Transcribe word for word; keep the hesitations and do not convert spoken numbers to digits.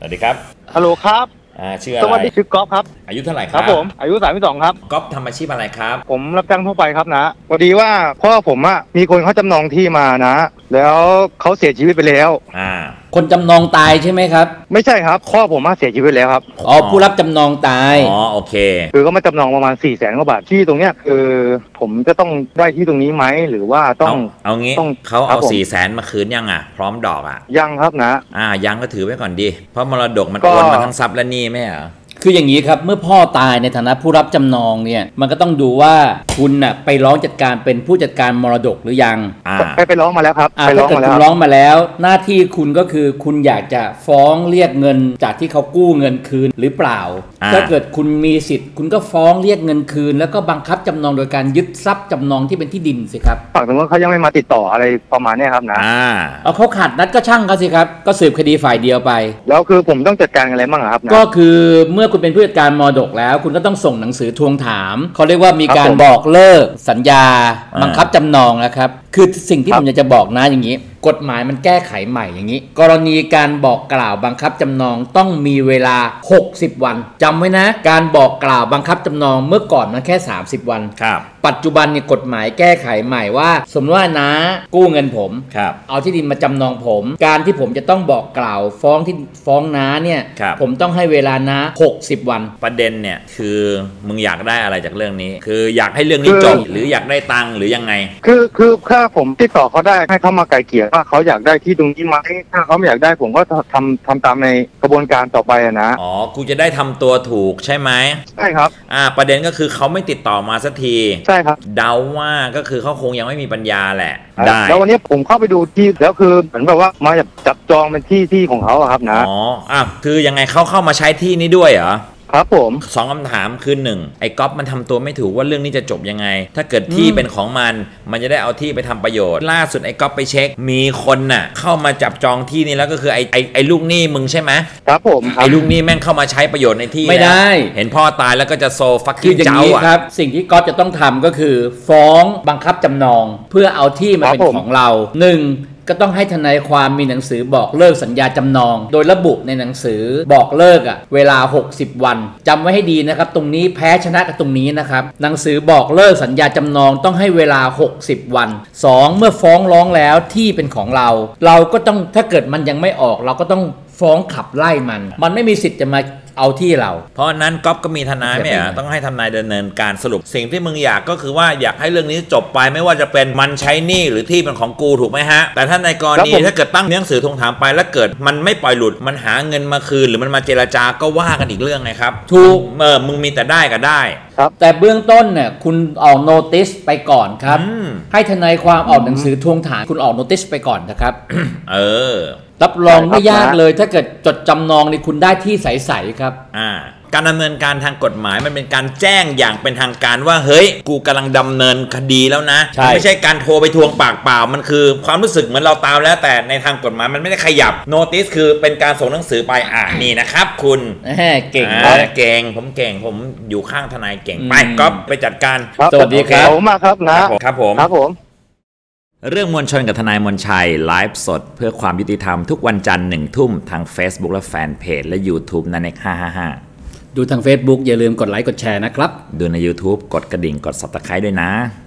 วัสดีครับฮัลโหลครับอ่าชื่ออะไรสวัสดีชื่อก๊อฟครับอายุเท่าไหร่ครับครับผมอายุสามสิบสองครับก๊อฟทำอาชีพอะไรครับผมรับจ้างทั่วไปครับนะพอดีว่าพ่อผมอะมีคนเขาจำนองที่มานะแล้วเขาเสียชีวิตไปแล้วอ่าคนจำนองตายใช่ไหมครับไม่ใช่ครับพ่อผมมาเสียชีวิตแล้วครับอ๋อผู้รับจำนองตายอ๋อโอเคคือเขามาจำนองประมาณสี่แสนกว่าบาทที่ตรงเนี้ยคือผมจะต้องได้ที่ตรงนี้ไหมหรือว่าต้องเอางี้เขาเอาสี่แสนมาคืนยังอ่ะพร้อมดอกอ่ะยังครับนะอ่ายังก็ถือไว้ก่อนดีเพราะมรดกมันโอนมาทั้งทรัพย์และหนี้ไม่เหรอคืออย่างนี้ครับเมื่อพ่อตายในฐานะผู้รับจำนองเนี่ยมันก็ต้องดูว่าคุณน่ะไปร้องจัดการเป็นผู้จัดการมรดกหรือยังไปไปร้องมาแล้วครับไปร้องมาแล้วร้องมาแล้วหน้าที่คุณก็คือคุณอยากจะฟ้องเรียกเงินจากที่เขากู้เงินคืนหรือเปล่าถ้าเกิดคุณมีสิทธิ์คุณก็ฟ้องเรียกเงินคืนแล้วก็บังคับจำนองโดยการยึดทรัพย์จำนองที่เป็นที่ดินสิครับฝั่งตรงนั้นเขายังไม่มาติดต่ออะไรประมาณนี้ครับนะเอาเขาขาดนัดก็ช่างเขาสิครับก็สืบคดีฝ่ายเดียวไปแล้วคือผมต้องจัดการอะไรบ้างครับก็คือเมื่อคุณเป็นผู้จัดการมรดกแล้วคุณก็ต้องส่งหนังสือทวงถามเขาเรียกว่ามีการบอกเลิกสัญญาบังคับจำนองนะครับคือสิ่งที่ผมอยากจะบอกนะอย่างนี้กฎหมายมันแก้ไขใหม่อย่างนี้กรณีการบอกกล่าวบังคับจำนองต้องมีเวลาหกสิบวันจำไว้นะการบอกกล่าวบังคับจำนองเมื่อก่อนมันแค่สามสิบวันครับปัจจุบันเนี่ยกฎหมายแก้ไขใหม่ว่าสมมติว่าน้ากู้เงินผมเอาที่ดินมาจำนองผมการที่ผมจะต้องบอกกล่าวฟ้องที่ฟ้องน้าเนี่ยผมต้องให้เวลาน้าหกสิบวันประเด็นเนี่ยคือมึงอยากได้อะไรจากเรื่องนี้คืออยากให้เรื่องนี้จบหรืออยากได้ตังค์หรือยังไงคือคือถ้าผมติดต่อเขาได้ให้เขามาไกลเกลี่ยว่าเขาอยากได้ที่ตรงนี้ไหมถ้าเขาไม่อยากได้ผมก็ทำทำตามในกระบวนการต่อไปนะอ๋อกูจะได้ทำตัวถูกใช่ไหมใช่ครับอ่าประเด็นก็คือเขาไม่ติดต่อมาสักทีใช่ครับเดาว่าก็คือเขาคงยังไม่มีปัญญาแหละได้แล้ววันนี้ผมเข้าไปดูที่แล้วคือเหมือนแบบว่ามาจับจองเป็นที่ที่ของเขาครับนะอ๋ออ่ะคือยังไงเขาเข้ามาใช้ที่นี้ด้วยเหรอครับผมสองคำถามคือหนึ่งไอ้ก๊อฟมันทำตัวไม่ถูกว่าเรื่องนี้จะจบยังไงถ้าเกิดที่เป็นของมันมันจะได้เอาที่ไปทำประโยชน์ล่าสุดไอ้ก๊อฟไปเช็คมีคนน่ะเข้ามาจับจองที่นี้แล้วก็คือไอ้ไอ้ไอ้ลูกหนี้มึงใช่ไหมครับผมไอ้ลูกหนี้แม่งเข้ามาใช้ประโยชน์ในที่ไม่ได้เห็นพ่อตายแล้วก็จะโซฟักกิ้งเจ้าอ่ะครับสิ่งที่ก๊อฟจะต้องทำก็คือฟ้องบังคับจำนองเพื่อเอาที่มาเป็นของเราหนึ่งก็ต้องให้ทนายความมีหนังสือบอกเลิกสัญญาจำนองโดยระบุในหนังสือบอกเลิกอ่ะเวลาหกสิบวันจำไว้ให้ดีนะครับตรงนี้แพ้ชนะกับตรงนี้นะครับหนังสือบอกเลิกสัญญาจำนองต้องให้เวลาหกสิบวันสองเมื่อฟ้องร้องแล้วที่เป็นของเราเราก็ต้องถ้าเกิดมันยังไม่ออกเราก็ต้องฟ้องขับไล่มันมันไม่มีสิทธิ์จะมาเอาที่เราเพราะนั้นก๊อฟก็มีทนายไม่เหรอต้องให้ทนายดำเนินการสรุปสิ่งที่มึงอยากก็คือว่าอยากให้เรื่องนี้จบไปไม่ว่าจะเป็นมันใช้หนี้หรือที่เป็นของกูถูกไหมฮะแต่ถ้าในกรณีถ้าเกิดตั้งหนังสือทวงถามไปแล้วเกิดมันไม่ปล่อยหลุดมันหาเงินมาคืนหรือมันมาเจรจาก็ว่ากันอีกเรื่องไงครับถูกเออมึงมีแต่ได้ก็ได้ครับแต่เบื้องต้นเนี่ยคุณออกโนติสไปก่อนครับให้ทนายความออกหนังสือทวงถามคุณออกโนติสไปก่อนนะครับเออรับรองไม่ยากเลยถ้าเกิดจดจำนองนี่คุณได้ที่ใสๆครับอ่าการดำเนินการทางกฎหมายมันเป็นการแจ้งอย่างเป็นทางการว่าเฮ้ยกูกำลังดำเนินคดีแล้วนะไม่ใช่การโทรไปทวงปากเปล่ามันคือความรู้สึกเหมือนเราตามแล้วแต่ในทางกฎหมายมันไม่ได้ขยับโนติสคือเป็นการส่งหนังสือไปอ่านี่นะครับคุณเก่งเก่งผมเก่งผมอยู่ข้างทนายเก่งไปก็ไปจัดการสวัสดีครับผมมาครับนะครับผมครับผมเรื่องมวลชนกับทนายมนชัยไลฟ์สดเพื่อความยุติธรรมทุกวันจันทร์หนึ่งทุ่มทาง Facebook และแฟนเพจและ YouTube นันเน็กห้าห้าห้าดูทาง Facebook อย่าลืมกดไลค์กดแชร์นะครับดูใน YouTube กดกระดิ่งกด Subscribe ด้วยนะ